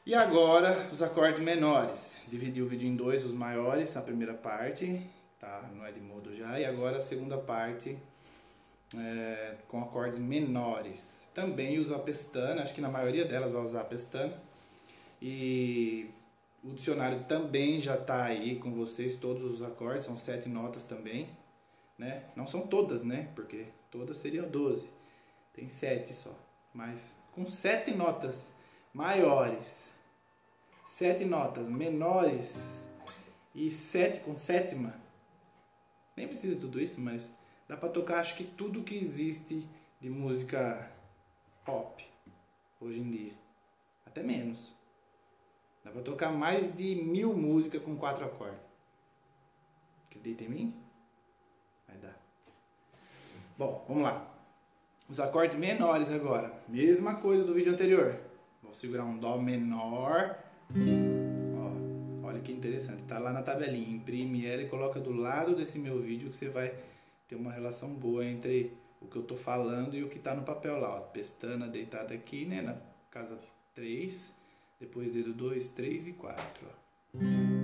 E agora os acordes menores. Dividi o vídeo em dois, os maiores, a primeira parte, tá? Não é de modo já. E agora a segunda parte com acordes menores. Também usa a pestana, acho que na maioria delas vai usar a pestana. E o dicionário também já está aí com vocês, todos os acordes, são 7 notas também, né? Não são todas, né? Porque todas seriam 12. Tem 7 só. Mas com 7 notas maiores, 7 notas menores e 7 com sétima, nem precisa de tudo isso, mas dá pra tocar acho que tudo que existe de música pop hoje em dia. Até menos. Dá pra tocar mais de 1000 músicas com 4 acordes. Acredita em mim? Vai dar. Bom, vamos lá. Os acordes menores agora. Mesma coisa do vídeo anterior. Vou segurar um Dó menor. Ó, olha que interessante. Tá lá na tabelinha. Imprime ela e coloca do lado desse meu vídeo que você vai ter uma relação boa entre o que eu tô falando e o que tá no papel lá. Ó. Pestana deitada aqui, né? Na casa 3. Depois dedo 2, 3 e 4. Ó.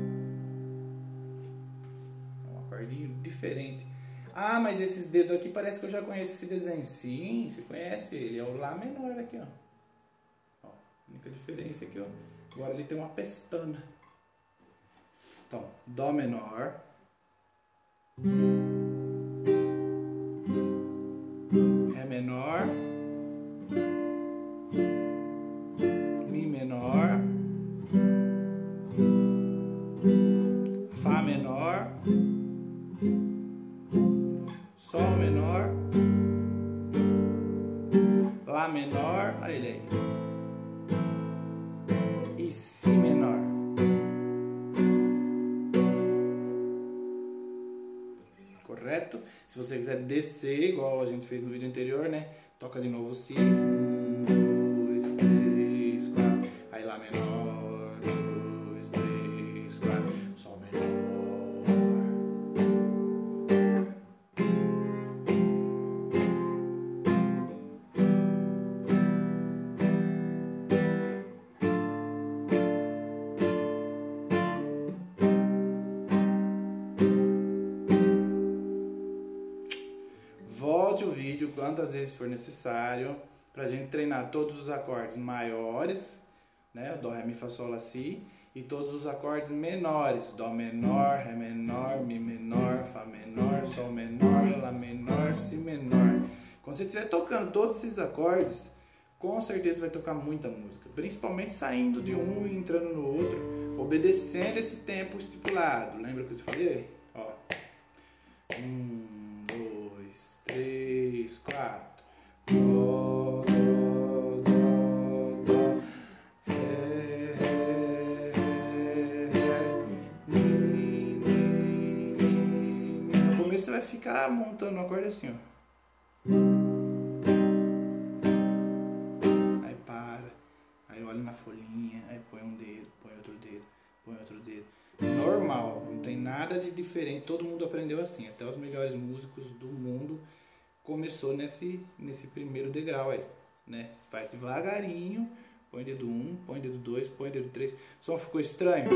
É um acordinho diferente. Ah, mas esses dedos aqui parece que eu já conheço esse desenho. Sim, você conhece ele. É o Lá menor aqui, ó. Ó, a única diferença é que agora ele tem uma pestana. Então, Dó menor. Ré menor. Mi menor. Fá menor. Sol menor, Lá menor, olha ele aí, e Si menor. Correto? Se você quiser descer, igual a gente fez no vídeo anterior, né? Toca de novo o Si. 1, 2, 3, 4. Aí Lá menor, 2, 3, 4. Sol menor. Volte o vídeo quantas vezes for necessário para a gente treinar todos os acordes maiores, né? Dó, Ré, Mi, Fá, Sol, Lá, Si, e todos os acordes menores, Dó menor, Ré menor, Mi menor, Fá menor, Sol menor, Lá menor, Si menor. Quando você estiver tocando todos esses acordes, com certeza vai tocar muita música, principalmente saindo de um e entrando no outro, obedecendo esse tempo estipulado. Lembra que eu te falei? Ó. 1, 2, 3, 4. Dó, dó, dó, dó. Ré, ré, ré. Mi, mi, mi, mi. No começo você vai ficar montando o acorde assim, ó. Aí para. Aí olha na folhinha. Aí põe um dedo, põe outro dedo, põe outro dedo. Normal, não tem nada de diferente, todo mundo aprendeu assim, até os melhores músicos do mundo começou nesse primeiro degrau aí, né? Você faz devagarinho, põe dedo 1, põe dedo 2, põe dedo 3, o som ficou estranho?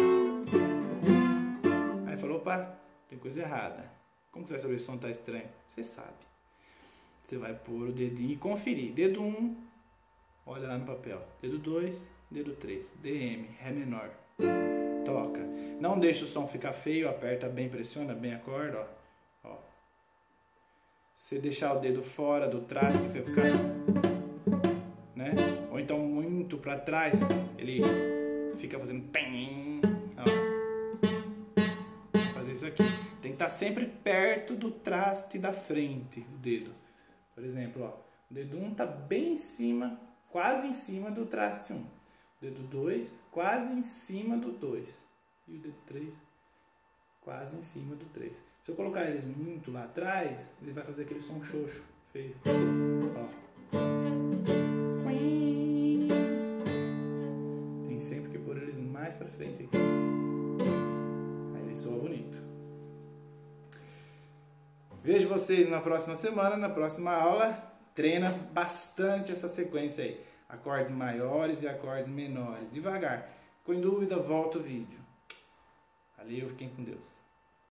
Aí falou, opa, tem coisa errada. Como você vai saber se o som tá estranho? Você sabe. Você vai pôr o dedinho e conferir, dedo 1, olha lá no papel, dedo 2, dedo 3, DM, Ré menor. Toca. Não deixa o som ficar feio, aperta bem, pressiona bem a corda, ó. Ó. Se deixar o dedo fora do traste, vai ficar, né? Ou então muito para trás, ele fica fazendo pem, ó. Vou fazer isso aqui. Tem que estar sempre perto do traste da frente, o dedo. Por exemplo, ó, o dedo 1 tá bem em cima, quase em cima do traste 1. O dedo 2, quase em cima do 2. E o dedo 3, quase em cima do 3. Se eu colocar eles muito lá atrás, ele vai fazer aquele som xoxo, feio. Ó. Tem sempre que pôr eles mais pra frente aqui. Aí ele soa bonito. Vejo vocês na próxima semana, na próxima aula. Treina bastante essa sequência aí. acordes maiores e acordes menores, devagar. Ficou em dúvida, volta o vídeo. Valeu, fiquem com Deus.